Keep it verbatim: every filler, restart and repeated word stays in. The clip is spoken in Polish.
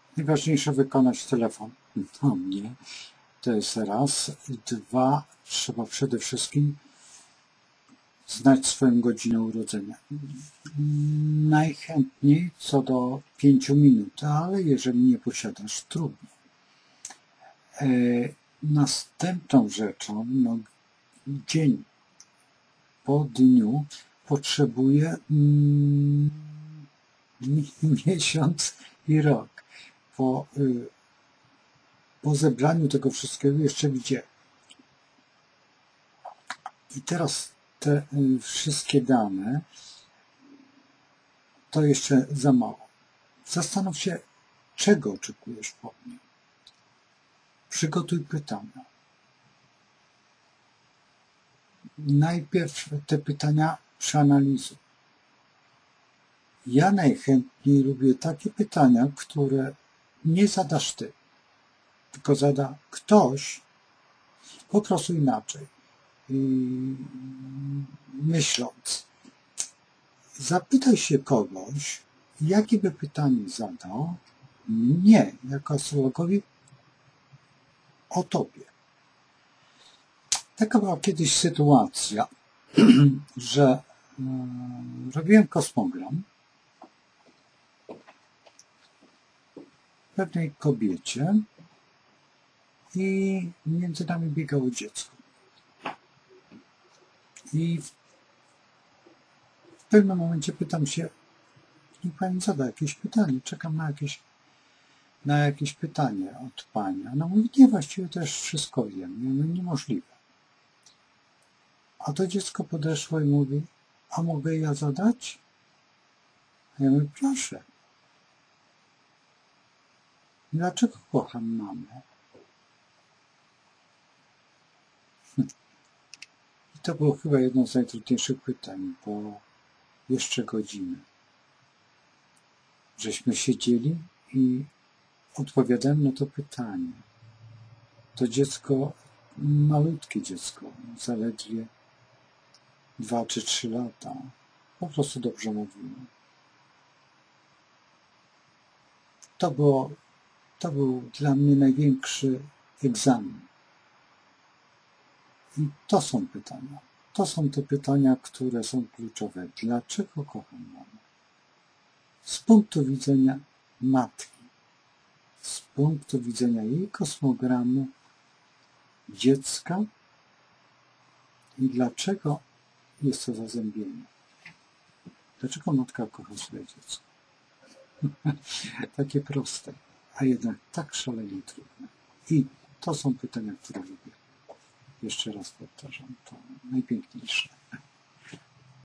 Najważniejsze wykonać telefon do mnie. To jest raz. Dwa. Trzeba przede wszystkim znać swoją godzinę urodzenia. Najchętniej co do pięciu minut, ale jeżeli nie posiadasz, trudno. E, następną rzeczą, no, dzień po dniu potrzebuje mm, miesiąc i rok. Po, y, po zebraniu tego wszystkiego jeszcze gdzie. I teraz te y, wszystkie dane to jeszcze za mało. Zastanów się, czego oczekujesz po mnie. Przygotuj pytania. Najpierw te pytania przeanalizuj. Ja najchętniej lubię takie pytania, które nie zadasz ty, tylko zada ktoś po prostu inaczej. I myśląc, zapytaj się kogoś, jakie by pytanie zadał mnie, jako astrologowi, o tobie. Taka była kiedyś sytuacja, że um, robiłem kosmogram pewnej kobiecie i między nami biegało dziecko. I w pewnym momencie pytam się, niech pani zada jakieś pytanie, czekam na jakieś, na jakieś pytanie od pani. Ona mówi, nie, właściwie to już wszystko wiem. Ja mówię, niemożliwe. A to dziecko podeszło i mówi, a mogę ja zadać? A ja mówię, proszę. Dlaczego kocham mamę? I to było chyba jedno z najtrudniejszych pytań, bo jeszcze godziny. Żeśmy siedzieli i odpowiadałem na to pytanie. To dziecko, malutkie dziecko, zaledwie dwa czy trzy lata, po prostu dobrze mówiło. To było, to był dla mnie największy egzamin. I to są pytania. To są te pytania, które są kluczowe. Dlaczego kocham mamę? Z punktu widzenia matki, z punktu widzenia jej kosmogramu, dziecka i dlaczego jest to zazębienie. Dlaczego matka kocha swoje dziecko? Takie proste, a jednak tak szalenie trudne. I to są pytania, które lubię. Jeszcze raz powtarzam, to najpiękniejsze.